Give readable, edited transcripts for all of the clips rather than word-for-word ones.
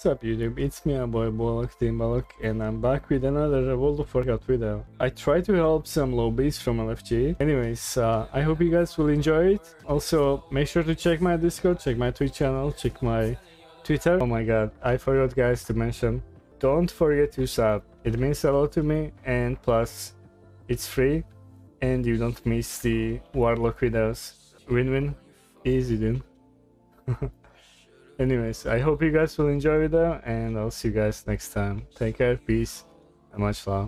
What's up YouTube, it's me, your boy Bolok Timbalok, and I'm back with another World of Warcraft video. I try to help some lobbies from LFG. Anyways, I hope you guys will enjoy it. Also, make sure to check my Discord, check my Twitch channel, check my Twitter. Oh my god, I forgot guys to mention, don't forget to sub. It means a lot to me, and plus, it's free, and you don't miss the Warlock videos. Win-win. Easy dude. Anyways, I hope you guys will enjoy the video, and I'll see you guys next time. Take care, peace, and much love.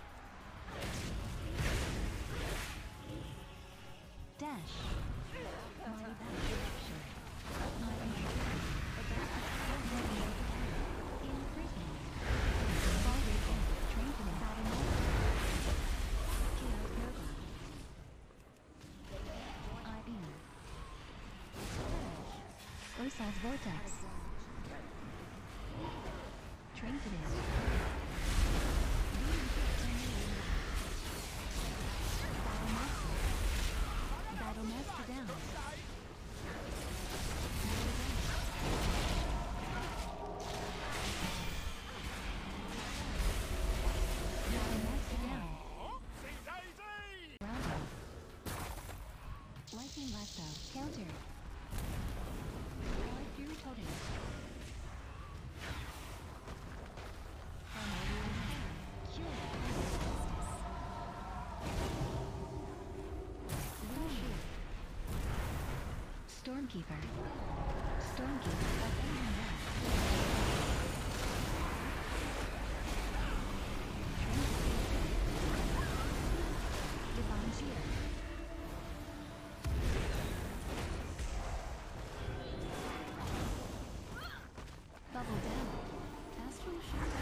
Ursal's Vortex. Trinketed. Battle Master down. Battle Master down. Lightning Lasso. Counter. Fury Totem. Stormkeeper. Stormkeeper. Divine Seer. Bubble down. Astral Shadow.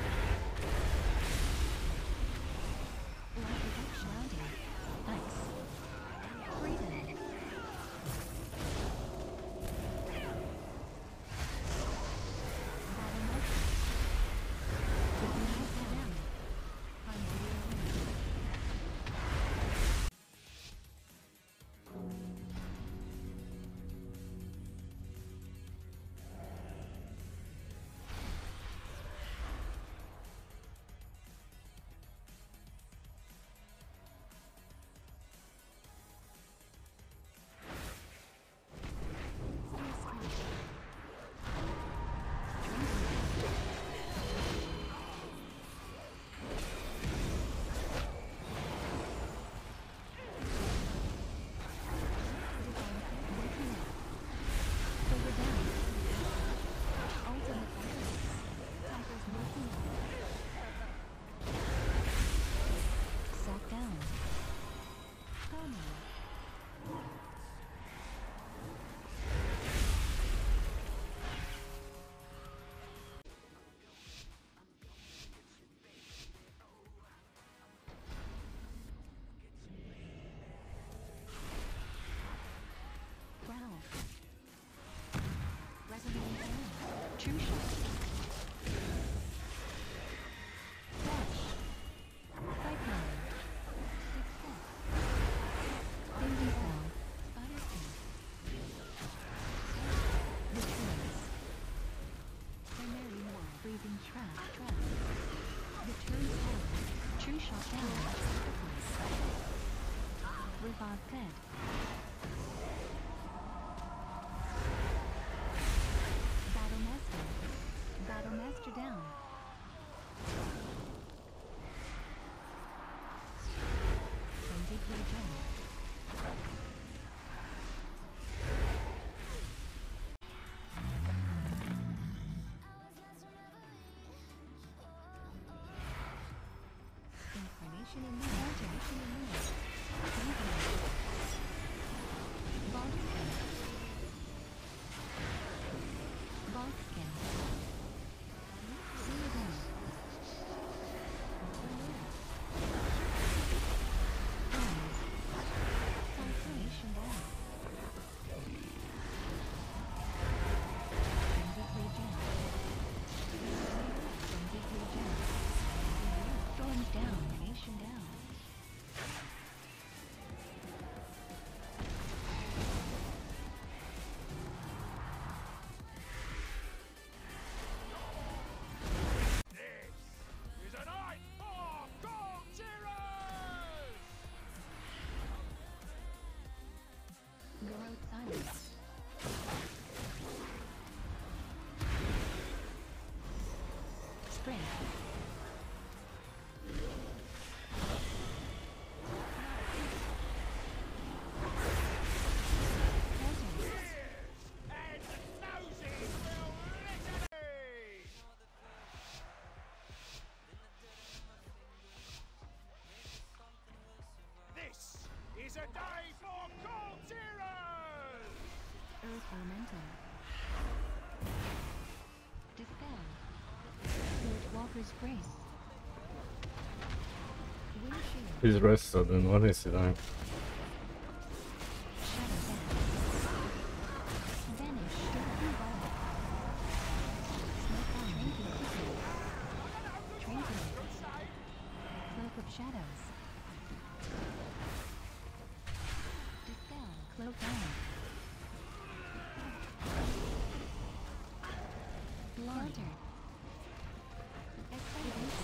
Light protection rounding. Ice. Freedom. Battle Master. Divine down. Primordial Wind. True shot. Dash. Pipeline. Success. Thinking cell. Spider King. The trees. Primary wall. Breathing trap. The turn cell. True shot down. Revive dead. Battle Master down. Frenzy Play Jump. Incarnation in the Incarnation in the Vault Scan. Vault Scan. Storms down, nation down. strength. This is a day for Cold Zero! Earth Elemental. Dispel. Spirit Walker's Grace. Wind Shield. He's rested, and what is he doing? Shadow Dance. Vanish. Dirty Violet. Smoke on. Tranquil. Cloak of Shadows. Dispel. Cloak on. Counter. Excitation.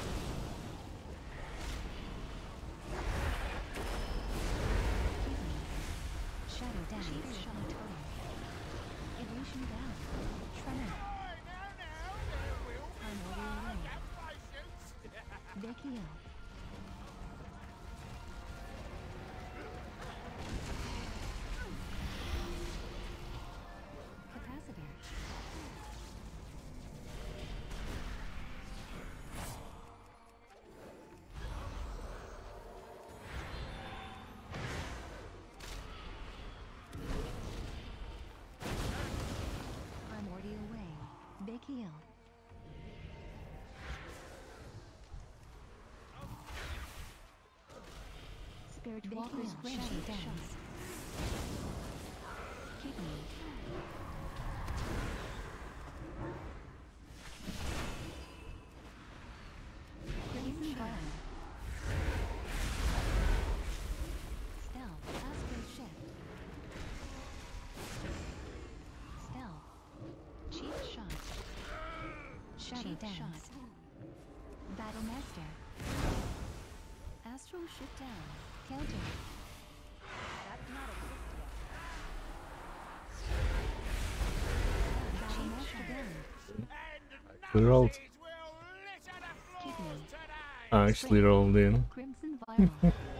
Shadow Dance. Shot. Evolution down. Tremor. Primordial Ray. Dekio. Capacitor. Primordial Way. Big Heel. Spirit Walker's Grace. Dance. Kidney. Crimson Violet. Stealth. Astral Shift. Stealth. Cheap Shot. Shadow Dance. Battle Master. Astral Shift down. Counter. That's not a Battle Master down. We rolled. Will litter the floor Kidney. today! I actually rolled in. Crimson Violet.